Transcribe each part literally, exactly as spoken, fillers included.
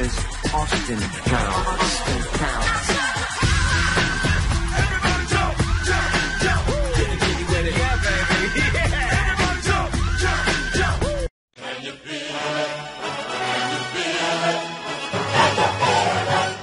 is Austin Counts. Austin Counts. Everybody jump, jump, jump. Get the jiggy with it. Yeah, baby. Yeah. Everybody jump, jump, jump. Can you feel it? Can you feel it? Can you feel it?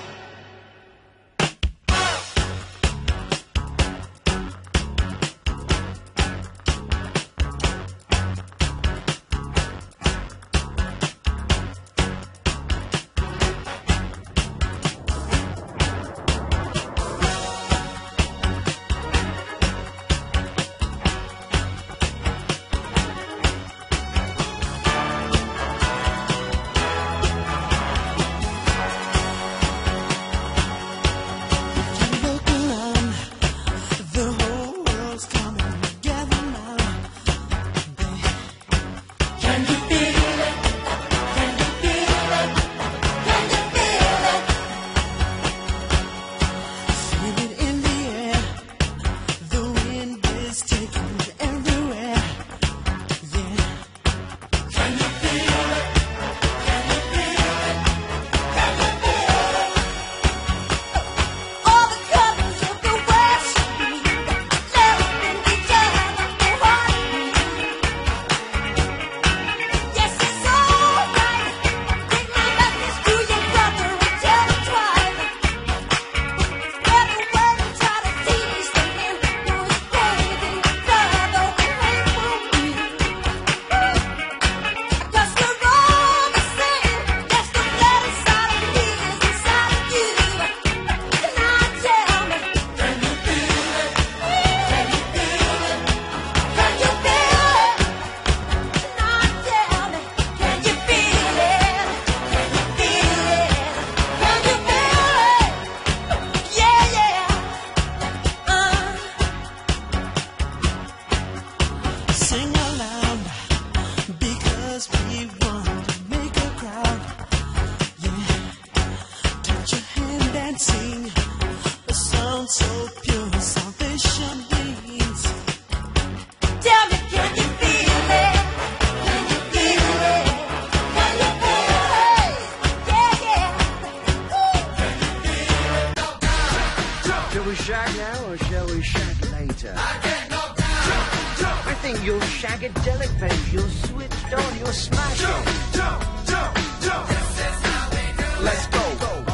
Shall we shag now or shall we shag later? I get knocked down. Jump, jump. I think you're shagadelic, babe. You're switched on, you're smashing. Jump, jump, jump, jump. This is how we do. Let's go.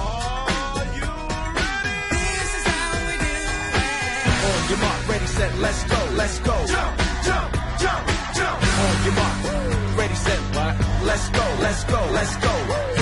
Are you ready? This is how we do it. On your mark, ready, set, let's go, let's go. Jump, jump, jump, jump. On your mark, ready, set, what? Let's go, let's go, let's go.